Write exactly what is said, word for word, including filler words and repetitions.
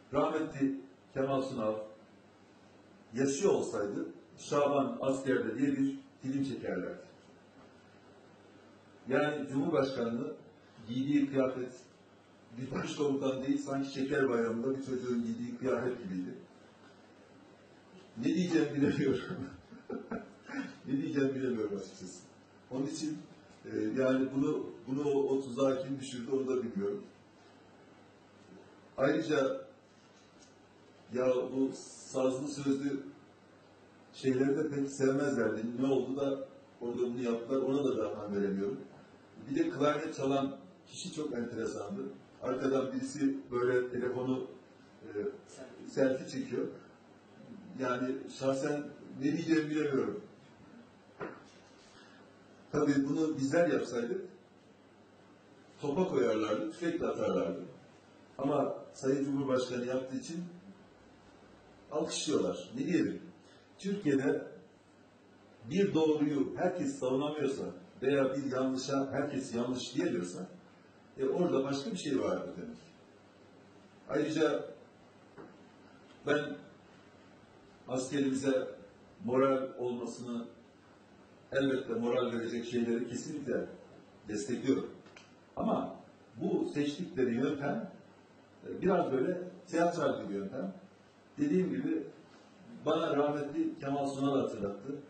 rahmetli Kemal Sunal yaşıyor olsaydı Şaban askerde diye bir film çekerlerdi. Yani Cumhurbaşkanlığı giydiği kıyafet bir başkomutan değil, sanki şeker bayramında bir çocuğun giydiği kıyafet gibiydi. Ne diyeceğimi bilemiyorum. ne diyeceğimi bilemiyorum açıkçası. Onun için e, yani bunu bunu o, o tuzağa kim düşürdü onu da bilmiyorum. Ayrıca ya bu sazlı sözlü şeyleri de pek sevmezlerdi. Ne oldu da orada bunu yaptılar, ona da daha veremiyorum. Bir de klarnet çalan kişi çok enteresandı. Arkadan birisi böyle telefonu e, selfie çekiyor. Yani şahsen ne diyeceğimi bilemiyorum. Tabii bunu bizler yapsaydık topa koyarlardı, tüfekle atarlardı. Ama Sayın Cumhurbaşkanı yaptığı için alkışlıyorlar. Ne diyelim? Türkiye'de bir doğruyu herkes savunamıyorsa veya bir yanlışa herkes yanlış diyemiyorsa e orada başka bir şey vardır demek. Ayrıca ben askerimize moral olmasını, elbette moral verecek şeyleri kesinlikle destekliyorum. Ama bu seçtikleri yöntem biraz böyle tiyatral bir yöntem. Dediğim gibi bana rahmetli Kemal Sunal hatırlattı.